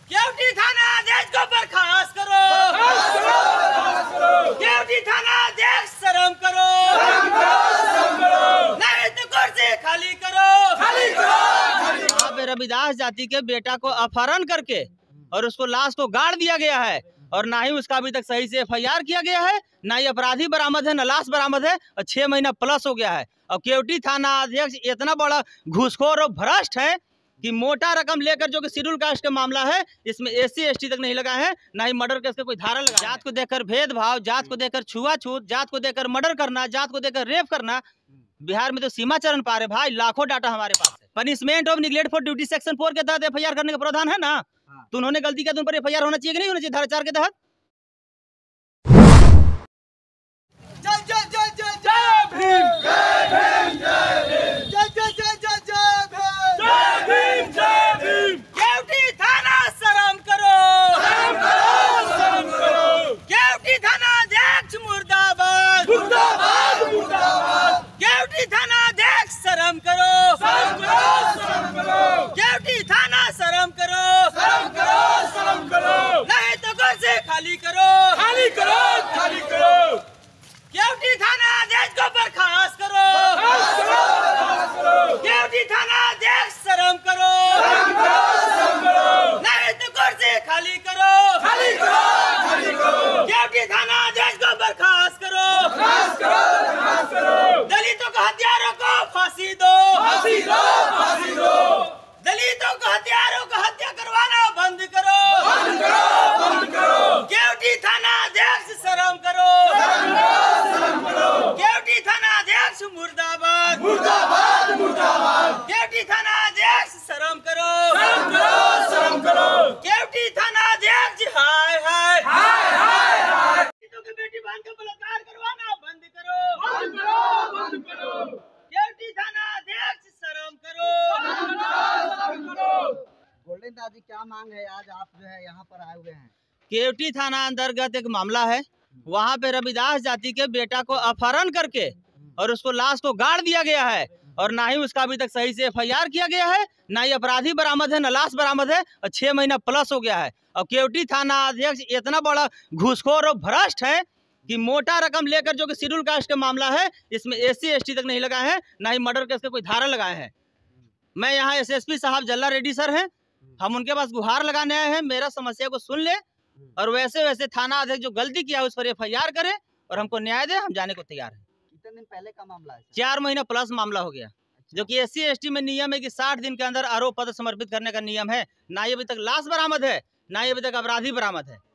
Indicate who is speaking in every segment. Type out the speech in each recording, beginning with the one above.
Speaker 1: केवटी थाना अध्यक्ष को बर्खास्त करो। केवटी थाना अध्यक्ष शर्म करो। नहीं तो कुर्सी खाली करो। वहाँ पे रविदास जाति के बेटा को अपहरण करके और उसको लाश को गाड़ दिया गया है और ना ही उसका अभी तक सही से FIR किया गया है, ना ही अपराधी बरामद है, ना लाश बरामद है और 6 महीना प्लस हो गया है। और केवटी थाना अध्यक्ष इतना बड़ा घूसखोर और भ्रष्ट है कि मोटा रकम लेकर, जो कि शेड्यूल कास्ट का मामला है, इसमें SC ST तक नहीं लगा है, ना ही मर्डर केस का कोई धारा लगा। जात को देखकर भेदभाव, जात को देखकर छुआछूत, जात को देखकर मर्डर करना, जात को देखकर रेप करना, बिहार में तो सीमा चरण पार है भाई। लाखों डाटा हमारे पास है। Punishment of neglect for duty section 4 के तहत FIR करने का प्रावधान है ना, तो उन्होंने गलती किया तो उन पर FIR होना चाहिए कि नहीं होना चाहिए धारा 4 के तहत। जय जय जय जय जय भीम, जय भीम, जय भीम, जय जय जय जय जय भीम, जय भीम, जय भीम। केवटी थाना शर्म करो, शर्म करो, शर्म करो। केवटी थाना अध्यक्ष मुर्दाबाद, मुर्दाबाद, मुर्दाबाद। केवटी थाना अध्यक्ष शर्म करो, शर्म करो, शर्म करो। केवटी थाना शर्म करो, शर्म करो, शर्म करो। नहीं तो कुर्सी खाली करो, खाली करो, खाली करो। केवटी थाना अध्यक्ष को बर्खास्त करो। केवटी थाना अध्यक्ष शर्म करो, शर्म करो, शर्म करो। नहीं तो कुर्सी खाली करो, खाली करो, खाली करो। केवटी थाना अध्यक्ष को बर्खास्त करो, बर्खास्त करो, बर्खास्त करो। दलितों को हत्यारों को फांसी दो, फांसी दो, फांसी दो। दलितों को हत्यारों को हत्या करवाना बंद करो, बंद करो, बंद करो। केवटी थाना अध्यक्ष शर्म करो, शर्म करो, शर्म करो। केवटी थाना अध्यक्ष मुर्दाबाद, मुर्दाबाद, मुर्दाबाद। केवटी थाना अध्यक्ष शर्म करो, शर्म करो, शर्म करो। केवटी थाना अध्यक्ष हाय हाय, हाय हाय, हाय। दलितों की बेटी बहन का बलात्कार करवाना बंद करो, बंद करो, बंद करो। केवटी थाना अध्यक्ष शर्म करो, शर्म करो, शर्म करो।
Speaker 2: गोल्डन दास जी, क्या मांग है? आज आप जो है यहाँ पर आए हुए हैं।
Speaker 1: केवटी थाना अंतर्गत एक मामला है, वहाँ पे रविदास जाति के बेटा को अपहरण करके और उसको लाश को गाड़ दिया गया है और ना ही उसका अभी तक सही से FIR किया गया है, ना ही अपराधी बरामद है, ना लाश बरामद है और 6 महीना प्लस हो गया है। और केवटी थाना अध्यक्ष इतना बड़ा घूसखोर और भ्रष्ट है कि मोटा रकम लेकर, जो कि शेड्यूल कास्ट का मामला है, इसमें SC ST तक नहीं लगा है, ना ही मर्डर केस का कोई धारा लगाए हैं। मैं यहाँ SSP साहब जल्ला रेड्डी सर हैं, हम उनके पास गुहार लगाने आए हैं, मेरा समस्या को सुन ले और वैसे वैसे थाना अध्यक्ष जो गलती किया उस पर FIR करे और हमको न्याय दे। हम जाने को तैयार हैं।
Speaker 2: कितने दिन पहले का मामला है?
Speaker 1: 4 महीना प्लस मामला हो गया। जो कि SC ST में नियम है कि 60 दिन के अंदर आरोप पत्र समर्पित करने का नियम है। ना ही अभी तक लाश बरामद है, ना ही अभी तक अपराधी बरामद है।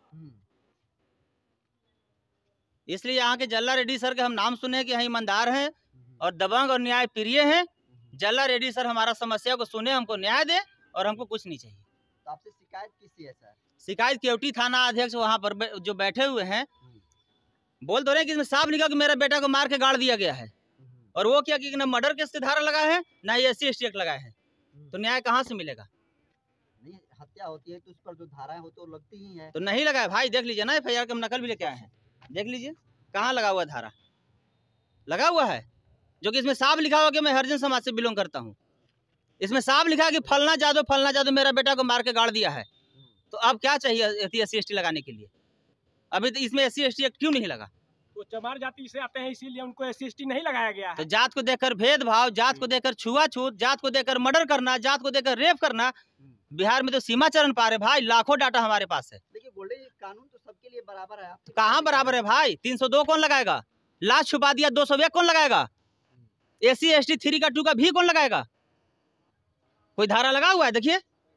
Speaker 1: इसलिए यहाँ के जल्ला रेड्डी सर के हम नाम सुने कि यहाँ ईमानदार हैं और दबंग और न्याय प्रिय हैं। जल्ला रेड्डी सर हमारा समस्या को सुने, हमको न्याय दे और हमको कुछ नहीं चाहिए।
Speaker 2: तो आपसे शिकायत किसकी है सर?
Speaker 1: शिकायत केवटी थाना अध्यक्ष वहाँ पर जो बैठे हुए हैं बोल तो रहे कि इसमें साफ लिखा कि मेरा बेटा को मार के गाड़ दिया गया है और वो क्या कि ना मर्डर केस के धारा लगा है, ना ही SC ST लगा है। तो न्याय कहाँ से मिलेगा?
Speaker 2: नहीं, हत्या होती है तो उस पर जो धाराएं हो तो लगती ही है।
Speaker 1: तो नहीं लगा है भाई, देख लीजिए ना, FIR के हम नकल भी लेके आए हैं, देख लीजिए कहाँ लगा हुआ धारा लगा हुआ है। जो कि इसमें साफ लिखा हुआ कि मैं हरिजन समाज से बिलोंग करता हूँ। इसमें साफ लिखा है कि फलना जादव मेरा बेटा को मार के गाड़ दिया है। तो अब क्या चाहिए SC ST लगाने के लिए? अभी तो इसमें SC ST क्यों नहीं लगा?
Speaker 3: वो चमार जाति से आते हैं, इसीलिए उनको SC ST नहीं लगाया गया है।
Speaker 1: तो जात को देखकर भेदभाव, जात को देखकर छुआछूत, जात को देखकर मर्डर करना, जात को देखकर रेप करना, बिहार में तो सीमा चरण पार है भाई। लाखों डाटा हमारे पास है।
Speaker 2: देखिए गोल्डन जी, कानून तो सबके लिए बराबर है।
Speaker 1: कहाँ बराबर है भाई? 302 कौन लगाएगा? लाश छुपा दिया 201 कौन लगाएगा? SC ST 3 का 2 का भी कौन लगाएगा? कोई धारा लगा हुआ है? देखिए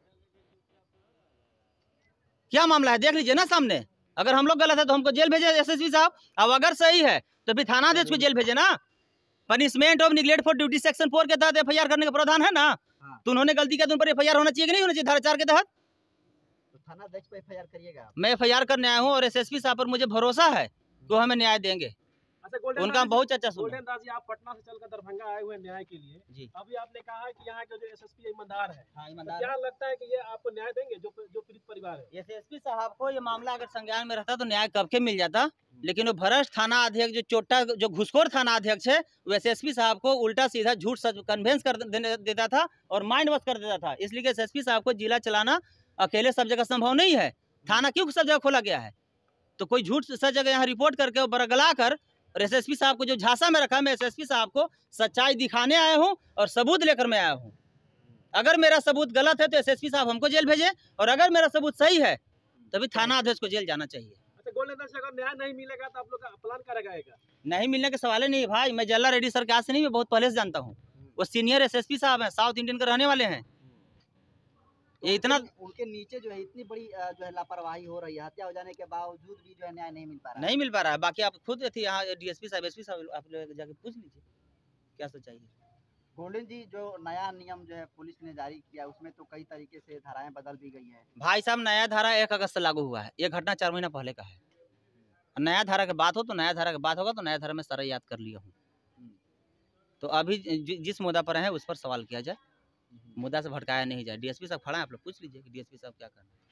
Speaker 1: क्या मामला है, देख लीजिए ना सामने। अगर हम लोग गलत है तो हमको जेल भेजे SSP साहब, अब अगर सही है तो फिर थाना अध्यक्ष को जेल भेजे ना। Punishment of neglect for duty section 4 के तहत FIR करने का प्रावधान है ना, तो उन्होंने गलती किया तो उन पर FIR होना चाहिए कि नहीं होना चाहिए धारा 4 के तहत।
Speaker 2: तो थाना अध्यक्ष पर FIR करिएगा?
Speaker 1: मैं FIR करने आया हूँ और SSP साहब पर मुझे भरोसा है कि हमें न्याय देंगे।
Speaker 3: अच्छा,
Speaker 1: उनका बहुत चर्चा सुना।
Speaker 3: गोल्डन दास जी, आप पटना से चलकर दरभंगा आए हुए न्याय के लिए
Speaker 1: जी।
Speaker 3: अभी आपने कहा है कि यहाँ के जो SSP ईमानदार है,
Speaker 1: हाँ,
Speaker 3: तो
Speaker 1: ईमानदार।
Speaker 3: क्या लगता है कि ये आपको न्याय देंगे जो पीड़ित परिवार है?
Speaker 1: SSP साहब को ये मामला अगर संज्ञान में रहता तो न्याय कब के मिल जाता, लेकिन वो भ्रष्ट थाना अध्यक्ष जो चोटा जो घुसखोर थाना अध्यक्ष है वो SSP साहब को उल्टा सीधा झूठ कन्वेंस कर देता था और माइंड वॉश कर देता था। इसलिए SSP साहब को जिला चलाना
Speaker 4: अकेले सब जगह संभव नहीं है। थाना क्यों सब जगह खोला गया है? तो कोई झूठ सब जगह यहाँ रिपोर्ट करके और बरगला कर और एसएसपी साहब को जो झांसा में रखा, मैं एसएसपी साहब को सच्चाई दिखाने आया हूँ और सबूत लेकर मैं आया हूँ। अगर मेरा सबूत गलत है तो एसएसपी साहब हमको जेल भेजे, और अगर मेरा सबूत सही है तभी थाना अध्यक्ष को जेल जाना चाहिए।
Speaker 3: अच्छा, गोल्ड लेदर से अगर न्याय नहीं मिलेगा तो आप लोग का प्लान करेगा?
Speaker 4: नहीं मिलने के सवाल ही नहीं है भाई। मैं जल्ला रेड्डी सर के आज से नहीं, मैं बहुत पहले से जानता हूँ। वो सीनियर एसएसपी साहब हैं, साउथ इंडियन के रहने वाले हैं। ये इतना
Speaker 2: उनके नीचे जो है इतनी बड़ी जो है लापरवाही हो रही है, हत्या हो जाने के बावजूद भी जो है न्याय नहीं मिल पा रहा है।
Speaker 4: नहीं मिल पा रहा है। बाकी आप खुद थी यहाँ डीएसपी साहब, एसपी साहब, आप लोग जाके पूछ लीजिए क्या सच्चाई है।
Speaker 2: गोल्डन जी, जो नया नियम जो है पुलिस ने जारी किया उसमें तो कई तरीके से धाराएं बदल दी गई हैं।
Speaker 4: भाई साहब, नया धारा 1 अगस्त से लागू हुआ है। ये घटना 4 महीना पहले का है। नया धारा की बात हो तो नया धारा की बात होगा तो नया धारा में सारा याद कर लिया हूँ। तो अभी जिस मुद्दा पर है उस पर सवाल किया जाए, मुद्दा से भटकाया नहीं जाए। डीएसपी साहब खड़ा है, आप लोग पूछ लीजिए कि डीएसपी साहब क्या करना है।